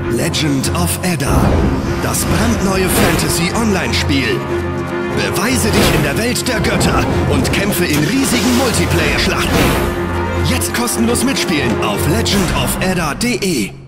Legend of Edda. Das brandneue Fantasy-Online-Spiel. Beweise dich in der Welt der Götter und kämpfe in riesigen Multiplayer-Schlachten. Jetzt kostenlos mitspielen auf legendofedda.de.